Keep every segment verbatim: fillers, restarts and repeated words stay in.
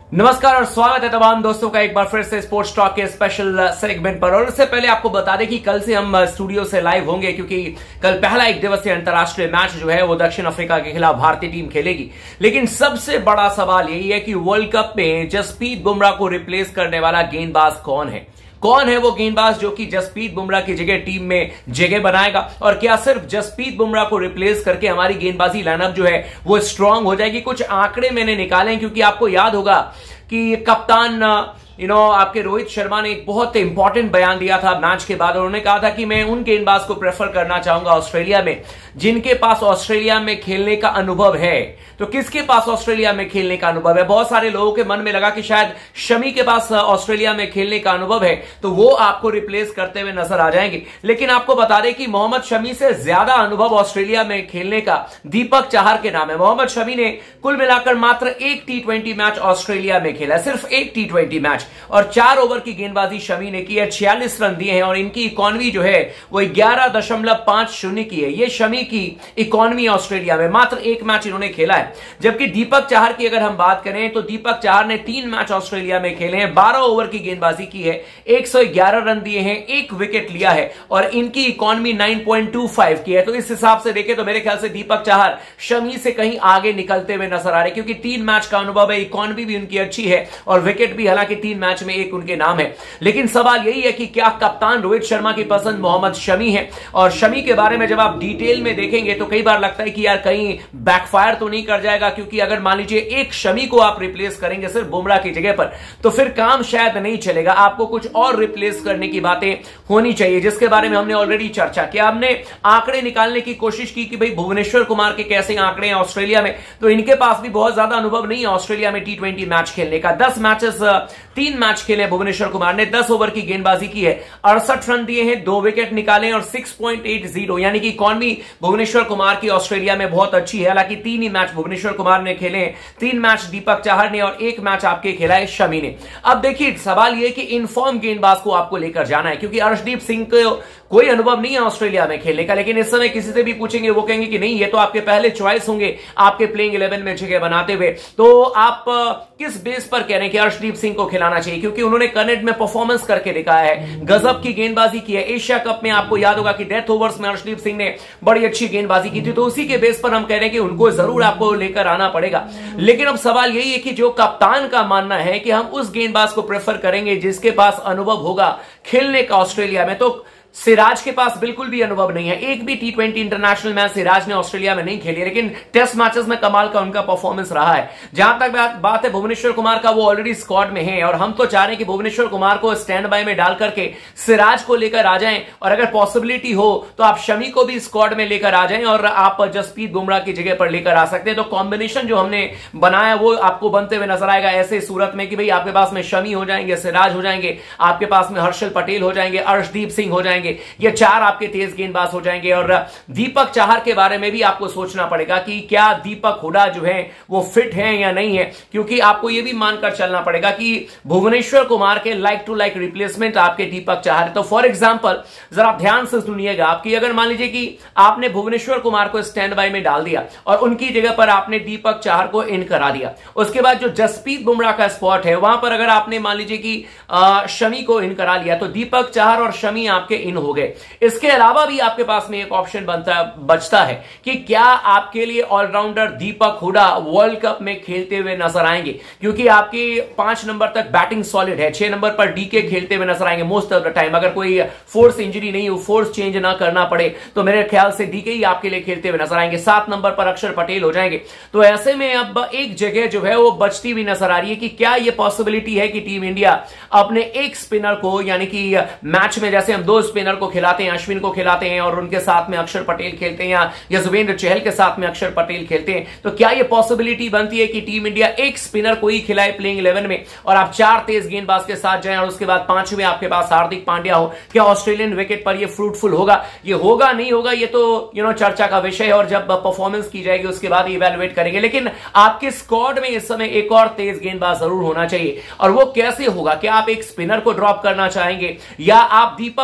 नमस्कार और स्वागत है तमाम दोस्तों का एक बार फिर से स्पोर्ट्स टॉक के स्पेशल सेगमेंट पर। और इससे पहले आपको बता दें कि कल से हम स्टूडियो से लाइव होंगे, क्योंकि कल पहला एक दिवसीय अंतर्राष्ट्रीय मैच जो है वो दक्षिण अफ्रीका के खिलाफ भारतीय टीम खेलेगी। लेकिन सबसे बड़ा सवाल यही है कि वर्ल्ड कप में जसप्रीत बुमराह को रिप्लेस करने वाला गेंदबाज कौन है। कौन है वो गेंदबाज जो कि जसप्रीत बुमराह की जगह टीम में जगह बनाएगा, और क्या सिर्फ जसप्रीत बुमराह को रिप्लेस करके हमारी गेंदबाजी लाइनअप जो है वो स्ट्रांग हो जाएगी। कुछ आंकड़े मैंने निकाले हैं, क्योंकि आपको याद होगा कि कप्तान यू नो आपके रोहित शर्मा ने एक बहुत इंपॉर्टेंट बयान दिया था मैच के बाद। उन्होंने कहा था कि मैं उन गेंदबाज को प्रेफर करना चाहूंगा ऑस्ट्रेलिया में जिनके पास ऑस्ट्रेलिया में खेलने का अनुभव है। तो किसके पास ऑस्ट्रेलिया में खेलने का अनुभव है? बहुत सारे लोगों के मन में लगा कि शायद शमी के पास ऑस्ट्रेलिया में खेलने का अनुभव है, तो वो आपको रिप्लेस करते हुए नजर आ जाएंगे। लेकिन आपको बता दें कि मोहम्मद शमी से ज्यादा अनुभव ऑस्ट्रेलिया में खेलने का दीपक चाहर के नाम है। मोहम्मद शमी ने कुल मिलाकर मात्र एक टी ट्वेंटी मैच ऑस्ट्रेलिया में खेला, सिर्फ एक टी ट्वेंटी मैच, और चार ओवर की गेंदबाजी शमी ने की है, छियालीस रन दिए हैं, और इनकी इकॉनमी जो है वो ग्यारह दशमलव पांच शून्य की है। ये शमी की इकॉनमी ऑस्ट्रेलिया में, मात्र एक मैच इन्होंने खेला है। जबकि दीपक चाहर की अगर हम बात करें तो दीपक चाहर ने तीन मैच ऑस्ट्रेलिया में खेले हैं, बारह ओवर की गेंदबाजी की है, एक सौ ग्यारह रन दिए हैं, एक विकेट लिया है, और इनकी इकॉनमी नौ पॉइंट दो पाँच की है। तो इस हिसाब से देखें तो मेरे ख्याल से दीपक चाहर शमी से कहीं आगे निकलते हुए नजर आ रहे, क्योंकि तीन मैच का अनुभव है, इकॉनमी भी उनकी अच्छी है, और विकेट भी हालांकि तीन मैच में एक उनके नाम है। लेकिन सवाल यही है कि क्या कप्तान रोहित शर्मा की पसंद मोहम्मद शमी है? और शमी के बारे में जब आप डिटेल में देखेंगे तो कई बार लगता है कि यार कहीं बैकफायर तो नहीं कर जाएगा, क्योंकि अगर मान लीजिए एक शमी को आप रिप्लेस करेंगे सिर्फ बुमराह की जगह पर, तो फिर काम शायद नहीं चलेगा। आपको कुछ और रिप्लेस करने की बातें होनी चाहिए, जिसके बारे में हमने ऑलरेडी चर्चा किया। हमने आंकड़े निकालने की कोशिश की कि भाई भुवनेश्वर कुमार के कैसे आंकड़े हैं ऑस्ट्रेलिया में, तो इनके पास भी बहुत ज्यादा अनुभव नहीं है ऑस्ट्रेलिया में टी ट्वेंटी मैच खेलने का। दस मैचेस तीन मैच खेले भुवनेश्वर कुमार ने, दस ओवर की गेंदबाजी की है, अड़सठ रन दिए हैं, दो विकेट निकाले, और छह पॉइंट आठ यानी कि इकॉनमी भुवनेश्वर कुमार की ऑस्ट्रेलिया में बहुत अच्छी है। हालांकि तीन ही मैच भुवनेश्वर कुमार ने खेले हैं, तीन मैच दीपक चाहर ने, और एक मैच आपके खेला है शमी ने। अब देखिए सवाल यह कि इनफॉर्म गेंदबाज को आपको लेकर जाना है, क्योंकि अर्शदीप सिंह को कोई अनुभव नहीं है ऑस्ट्रेलिया में खेलने का। लेकिन इस समय किसी से भी पूछेंगे वो कहेंगे कि नहीं, ये तो आपके पहले चॉइस होंगे आपके प्लेइंग इलेवन में जगह बनाते हुए। तो आप किस बेस पर कह रहे हैं कि अर्शदीप सिंह को खिलाना चाहिए? क्योंकि उन्होंने कनेक्ट में परफॉर्मेंस करके दिखाया है, गजब की गेंदबाजी की है। एशिया कप में आपको याद होगा कि डेथ ओवर्स में अर्शदीप सिंह ने बड़ी अच्छी गेंदबाजी की थी, तो उसी के बेस पर हम कह रहे हैं कि उनको जरूर आपको लेकर आना पड़ेगा। लेकिन अब सवाल यही है कि जो कप्तान का मानना है कि हम उस गेंदबाज को प्रेफर करेंगे जिसके पास अनुभव होगा खेलने का ऑस्ट्रेलिया में। तो सिराज के पास बिल्कुल भी अनुभव नहीं है, एक भी T twenty international match Siraj ने ऑस्ट्रेलिया में नहीं खेली, लेकिन टेस्ट मैचेस में कमाल का उनका परफॉर्मेंस रहा है। जहां तक बात, बात है भुवनेश्वर कुमार का, वो ऑलरेडी स्क्वाड में है, और हम तो चाह रहे हैं कि भुवनेश्वर कुमार को स्टैंड बाय में डाल करके सिराज को लेकर आ जाएं, और अगर पॉसिबिलिटी हो तो आप शमी को भी स्क्वाड में लेकर आ जाएं, और आप जसप्रीत बुमराह की जगह पर लेकर आ सकते हैं। तो कॉम्बिनेशन जो हमने बनाया वो आपको बनते हुए नजर आएगा ऐसे सूरत में कि भाई आपके पास में शमी हो जाएंगे, सिराज हो जाएंगे, आपके पास में हर्षल पटेल हो जाएंगे, अर्शदीप सिंह हो जाएंगे, ये चार आपके तेज गेंदबाज हो जाएंगे। और दीपक चाहर के बारे में भी आपको सोचना पड़ेगा कि क्या दीपक हुडा जो है वो फिट है या नहीं है, क्योंकि आपको यह भी मानकर चलना पड़ेगा कि भुवनेश्वर कुमार के लाइक टू लाइक रिप्लेसमेंट आपके दीपक चाहर है। तो फॉर एग्जांपल जरा ध्यान से सुनिएगा, आपकी अगर मान लीजिए कि आपने भुवनेश्वर कुमार को स्टैंड बाय में डाल दिया और उनकी जगह पर आपने दीपक चाहर को इन करा दिया, उसके बाद जो जसप्रीत बुमराह का स्पॉट है वहां पर अगर आपने मान लीजिए कि शमी को इन करा लिया, तो दीपक चाहर और शमी आपके इन हो गए। इसके अलावा भी आपके पास में एक ऑप्शन बनता बचता है कि क्या आपके लिए allrounder Deepak Hooda world cup में खेलते हुए नजर आएंगे, क्योंकि आपके पांच नंबर तक बैटिंग सॉलिड है, छह नंबर पर डीके खेलते हुए नजर आएंगे मोस्ट ऑफ द टाइम। अगर कोई फोर्स इंजरी नहीं हो, फोर्स चेंज ना करना पड़े, तो मेरे ख्याल से डीके ही आपके लिए खेलते हुए नजर आएंगे। सात नंबर पर अक्षर पटेल हो जाएंगे। तो ऐसे में अब एक जगह जो है वो बचती हुई नजर आ रही है कि क्या यह पॉसिबिलिटी है कि टीम इंडिया अपने एक स्पिनर को, यानी कि मैच में जैसे हम दो स्पिनर को खिलाते हैं, अश्विन को खिलाते हैं और उनके साथ में अक्षर पटेल खेलते हैं, या युजवेंद्र चहल के साथ में अक्षर पटेल खेलते हैं, तो क्या यह पॉसिबिलिटी बनती है कि टीम इंडिया एक स्पिनर को ही खिलाए प्लेइंग इलेवन में, और आप चार तेज गेंदबाज के साथ जाएं, और उसके बाद पांचवें आपके पास हार्दिक पांड्या हो? क्या ऑस्ट्रेलियन विकेट पर यह फ्रूटफुल होगा? ये होगा नहीं होगा, ये तो यू नो चर्चा का विषय है, और जब परफॉर्मेंस की जाएगी उसके बाद इवैल्यूएट करेंगे। लेकिन आपके स्क्वाड में इस समय एक और तेज गेंदबाज जरूर होना चाहिए, और वो कैसे होगा? क्या आप एक स्पिनर को ड्रॉप करना चाहेंगे, या आप दीपक हुडा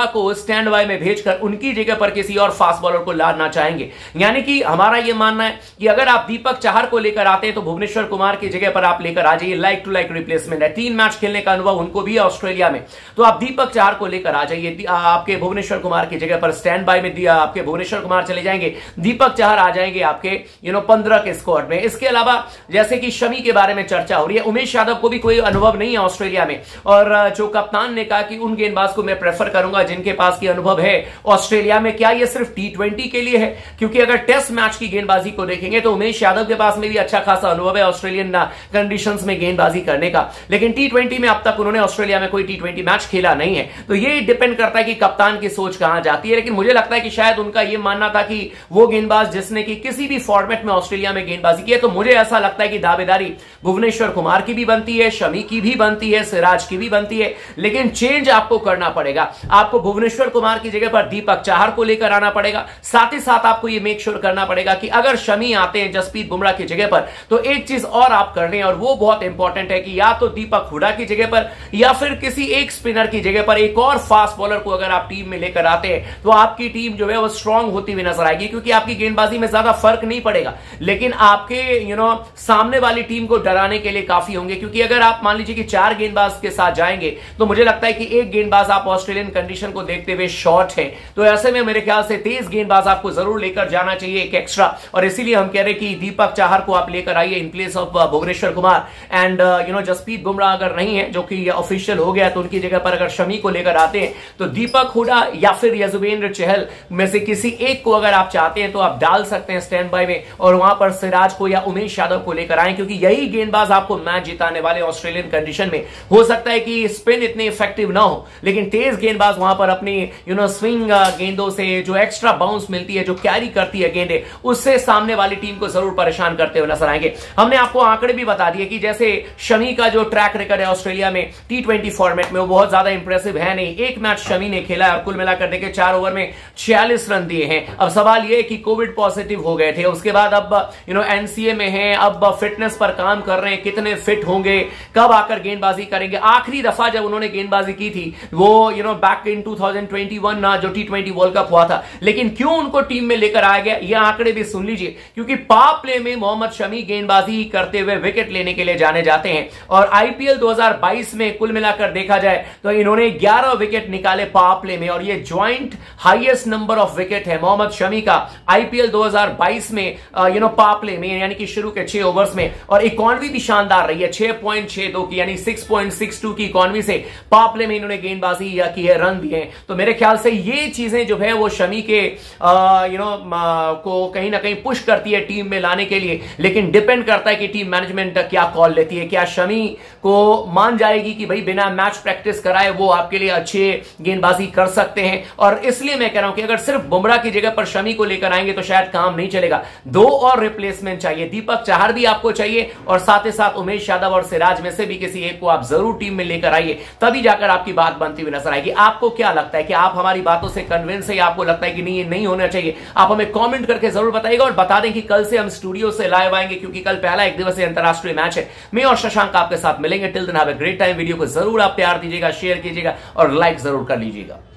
को स्टैंड बाय में भेजकर उनकी जगह पर किसी और फास्ट बॉलर को लाना चाहेंगे। यानी कि हमारा यह मानना है कि अगर आप दीपक चाहर को लेकर आते हैं तो भुवनेश्वर कुमार की जगह पर आप लेकर आ जाइए, लाइक टू लाइक रिप्लेसमेंट है, तीन मैच खेलने का अनुभव उनको भी है ऑस्ट्रेलिया में, तो आप दीपक चाहर को लेकर आ जाइए, आपके भुवनेश्वर कुमार की जगह पर स्टैंड बाय में दिया आपके भुवनेश्वर कुमार चले जाएंगे, दीपक चाहर आ जाएंगे आपके यू नो पंद्रह के स्क्वाड में। इसके अलावा जैसे कि शमी के बारे में चर्चा हो रही है, उमेश यादव को भी कोई अनुभव नहीं है ऑस्ट्रेलिया में, और जो कप्तान ने कहा कि उन गेंदबाज को मैं प्रेफर करूंगा जिनके पास की अनुभव है ऑस्ट्रेलिया में। क्या ये सिर्फ टी ट्वेंटी के लिए है? क्योंकि अगर टेस्ट मैच की गेंदबाजी को देखेंगे तो उमेश यादव के पास में भी अच्छा खासा अनुभव है ऑस्ट्रेलियन कंडीशंस में गेंदबाजी करने का, लेकिन टी ट्वेंटी में अब तक उन्होंने ऑस्ट्रेलिया में कोई टी ट्वेंटी मैच खेला नहीं है। तो ये डिपेंड करता है कि कप्तान की सोच कहां जाती है, लेकिन मुझे लगता है कि शायद उनका यह मानना था कि वो गेंदबाज जिसने कि किसी भी फॉर्मेट में ऑस्ट्रेलिया में गेंदबाजी की है, तो मुझे ऐसा लगता है कि दावेदारी भुवनेश्वर कुमार की भी बनती है, शमी की भी बनती है, सिराज की भी बनती है, लेकिन चेंज आपको करना पड़ेगा। आपको भुवनेश्वर कुमार की जगह पर दीपक चाहर को लेकर आना पड़ेगा। साथ ही साथ आपको यह मेक श्योर करना पड़ेगा कि अगर शमी आते हैं जसप्रीत बुमराह की जगह पर, तो एक चीज और आप कर रहे हैं और वो बहुत इंपॉर्टेंट है कि या तो दीपक हुडा की जगह पर या फिर किसी एक स्पिनर की जगह पर एक और फास्ट बॉलर को अगर आप टीम में लेकर आते हैं तो आपकी टीम जो है वो स्ट्रांग होती हुई नजर आएगी, क्योंकि आपकी गेंदबाजी में ज्यादा फर्क नहीं पड़ेगा, लेकिन आपके यू नो सामने वाली टीम को डराने के लिए काफी होंगे। क्योंकि अगर आप मान लीजिए कि चार गेंदबाज के साथ जाएंगे तो मुझे लगता है कि एक गेंदबाज आप ऑस्ट्रेलियन कंडीशन को देखते हुए शॉर्ट है, तो ऐसे में मेरे ख्याल से तेज गेंदबाज आपको जरूर लेकर जाना चाहिए एक एक्स्ट्रा, और इसीलिए हम कह रहे हैं कि दीपक चाहर को आप लेकर आइए in place of Bhuvneshwar Kumar and you know Jasprit Bumrah अगर नहीं है जो कि ऑफिशियल हो गया, तो उनकी जगह पर अगर शमी को लेकर आते हैं तो दीपक हुडा या फिर यजुवेंद्र चहल में से किसी एक को अगर आप चाहते हैं तो आप डाल सकते हैं स्टैंड बाय में, और वहां पर सिराज को या उमेश यादव को लेकर आए, क्योंकि यही गेंदबाज आपको मैच जिताने वाले ऑस्ट्रेलियन कंडीशन में। हो सकता है कि स्पिन इतने इफेक्टिव ना हो, लेकिन तेज गेंदबाज वहां पर अपनी यू नो स्विंग गेंदों से जो एक्स्ट्रा बाउंस मिलती है, जो कैरी करती है गेंदे, उससे सामने वाली टीम को जरूर परेशान करते हुए नजर आएंगे। हमने आपको आंकड़े भी बता दिए कि जैसे शमी का जो ट्रैक रिकॉर्ड है ऑस्ट्रेलिया में टी ट्वेंटी फॉर्मेट में वो बहुत ज्यादा इंप्रेसिव है नहीं। एक मैच शमी ने खेला है और कुल मिलाकर देखे चार ओवर में छियालीस रन दिए हैं। अब सवाल यह कि कोविड पॉजिटिव हो गए थे, उसके बाद अब यू नो एनसीए में हैं, अब फिटनेस पर काम कर रहे हैं, कितने फिट होंगे, कब आकर गेंदबाजी करेंगे। आखिरी दफा जब उन्होंने गेंदबाजी की थी वो you know back in two thousand twenty one ना जो टी ट्वेंटी वर्ल्ड कप हुआ था, लेकिन क्यों उनको टीम में लेकर आया गया ये आंकड़े भी सुन लीजिए। क्योंकि पावर प्ले में मोहम्मद शमी गेंदबाजी करते हुए विकेट लेने के लिए जाने जाते हैं, और आईपीएल दो हज़ार बाईस में कुल मिलाकर देखा जाए तो इन्होंने ग्यारह विकेट निकाले पावर प्ले में, और ये joint highest number of wicket है मोहम्मद शमी का आईपीएल दो हज़ार बाईस में यू नो पावर प्ले में, यानी कि शुरू के छह ओवर्स में। और इकॉनमी भी शानदार रही है, छह पॉइंट छह दो की यानी छह पॉइंट छह दो की इकॉनमी से पावर प्ले में इन्होंने गेंदबाजी या की है, रन दिए हैं। तो मेरे ख्याल से ये चीजें जो है वो शमी के यू नो को कहीं ना कहीं पुश करती है टीम में लाने के लिए, लेकिन डिपेंड करता है कि टीम मैनेजमेंट क्या कॉल लेती है। क्या शमी को मान जाएगी कि भाई बिना मैच प्रैक्टिस कराए वो आपके लिए अच्छे गेंदबाजी कर सकते हैं, और इसलिए मैं कह रहा हूं कि अगर सिर्फ बुमराह की जगह पर शमी को लेकर आएंगे तो शायद काम नहीं चलेगा। दो और रिप्लेसमेंट चाहिए, दीपक चाहर भी आपको चाहिए और साथ ही साथ उमेश यादव और सिराज में से भी किसी एक को आप जरूर टीम में लेकर आइए, तभी जाकर आपकी बात बनती हुई नजर आएगी। आपको क्या लगता है कि आप हमारी बातों से कन्विंस है या आपको लगता है कि नहीं ये नहीं होना चाहिए? आप हमें कमेंट करके जरूर बताइएगा, और बता दें कि कल से हम स्टूडियो से लाइव आएंगे क्योंकि कल पहला एक दिवसीय अंतरराष्ट्रीय मैच है। मैं और शशांक आपके साथ मिलेंगे। Till then have a great time. Video को जरूर आप प्यार दीजिएगा, शेयर कीजिएगा और लाइक जरूर कर लीजिएगा।